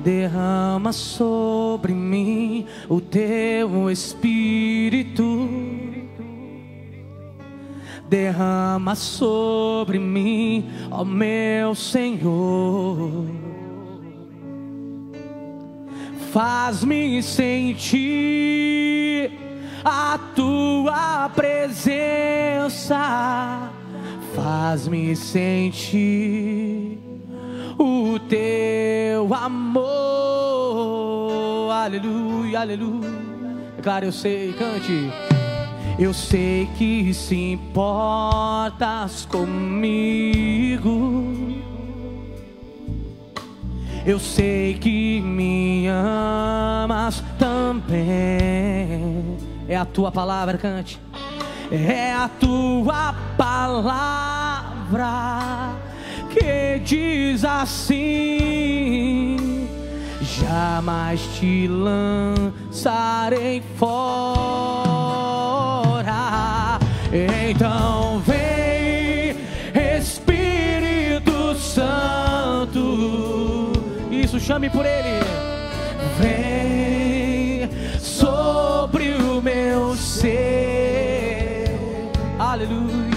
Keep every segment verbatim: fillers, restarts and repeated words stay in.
Derrama sobre mim o teu Espírito. Derrama sobre mim, ó meu Senhor. Faz-me sentir a tua presença. Faz-me sentir o teu amor. Aleluia, aleluia. Cara, eu sei, cante. Eu sei que se importas comigo. Eu sei que me amas também. É a tua palavra, cante. É a tua palavra que diz assim: jamais te lançarei fora. Então vem, Espírito Santo. Isso, chame por ele. Vem sobre o meu ser. Aleluia.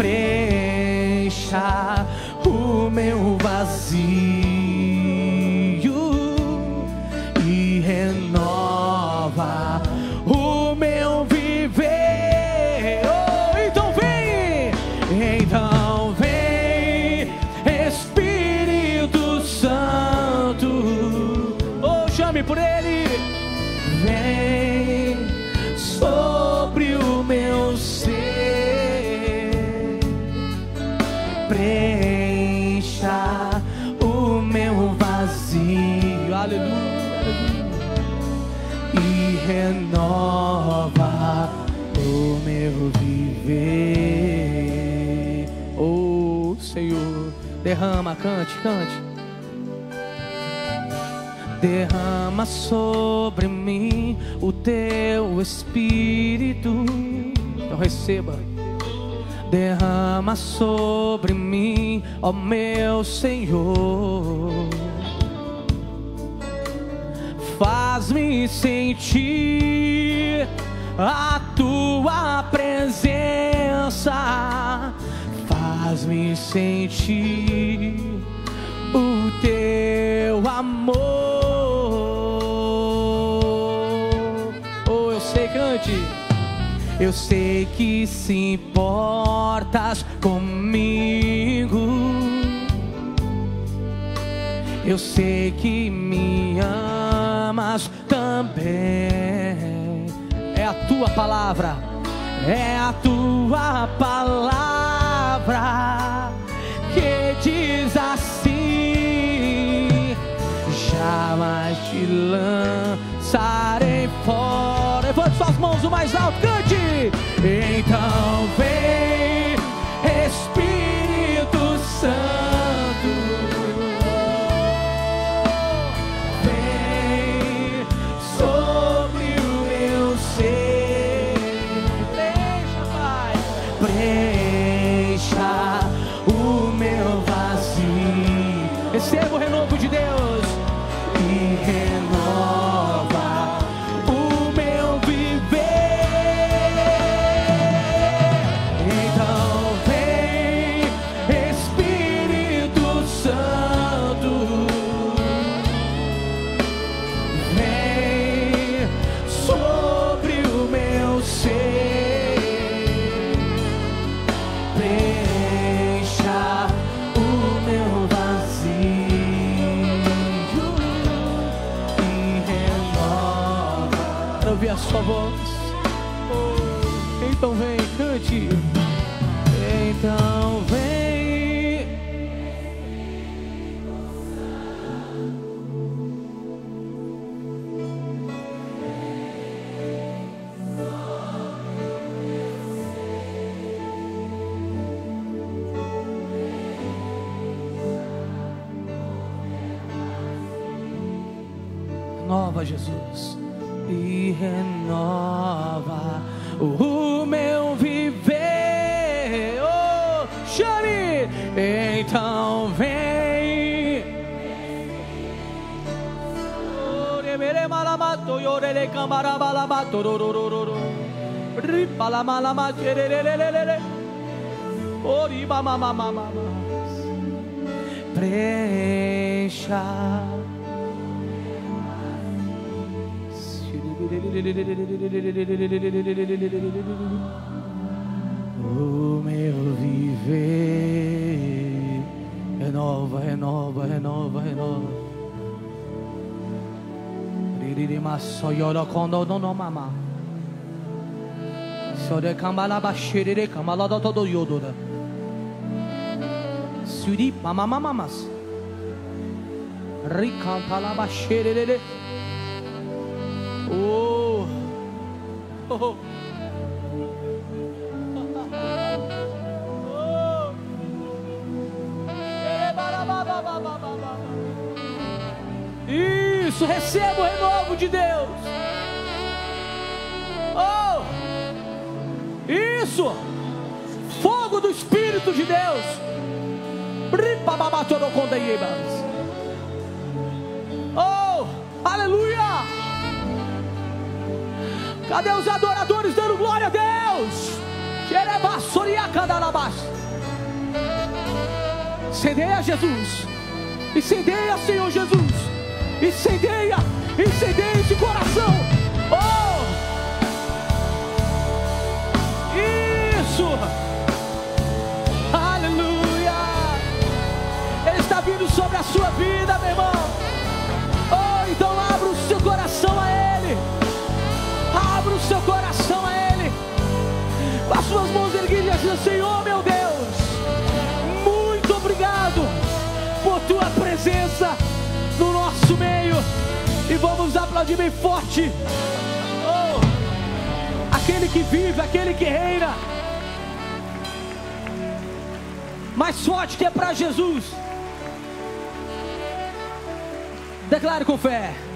Preencha o meu vazio e renova o meu viver. Oh, então vem, então vem, Espírito Santo. Oh, chame por ele. Vem sobre o meu ser. Preencha o meu vazio. Aleluia, aleluia. E renova o meu viver. Oh, Senhor, derrama, cante, cante. Derrama sobre mim o teu Espírito. Então receba. Derrama sobre mim, ó meu Senhor. Faz-me sentir a tua presença. Faz-me sentir o teu amor. Oh, eu sei, cante. Eu sei que se importas comigo. Eu sei que me amas também. É a tua palavra, é a tua palavra que diz assim: jamais te lançarei fora. Levante suas mãos o mais alto, cante. Então vem, Espírito Santo. Vem sobre o meu ser. Preencha, Pai. Preencha o meu vazio. Receba o renovo de Deus e renova o meu viver. Então vem, Espírito Santo. Vem sobre o meu ser. Preencha o meu vazio e renova. Para ouvir a sua voz. Oh, então vem, cante. Então vem. Renova, Jesus, e renova o meu viver. Oh, chame. Então vem, to yorele camarabalaba tororororo. Ripalamalama cherelelelele. Oriba mama mama. Preencha. O meu viver, renova, renova, renova, renova. Ririma soyora quando não mama. Sore kamala bashirire kamala da todo yododa. Suri mama mama mas. Rikantala bashirire. Oh. Oh. Isso, receba o renovo de Deus. Oh, isso, fogo do Espírito de Deus. Oh, aleluia. Cadê os adoradores dando glória a Deus? Incendeia, Jesus. Incendeia, Senhor Jesus. Incendeia, incendeia esse coração. Oh, isso. Aleluia. Ele está vindo sobre a sua vida, meu irmão. Oh, então abra o seu coração a Ele. Abra o seu coração a Ele. Com as suas mãos erguidas, diz: Senhor meu Deus, muito obrigado por tua presença no nosso meio. E vamos aplaudir bem forte. Oh, aquele que vive, aquele que reina. Mais forte que é para Jesus. Declare com fé.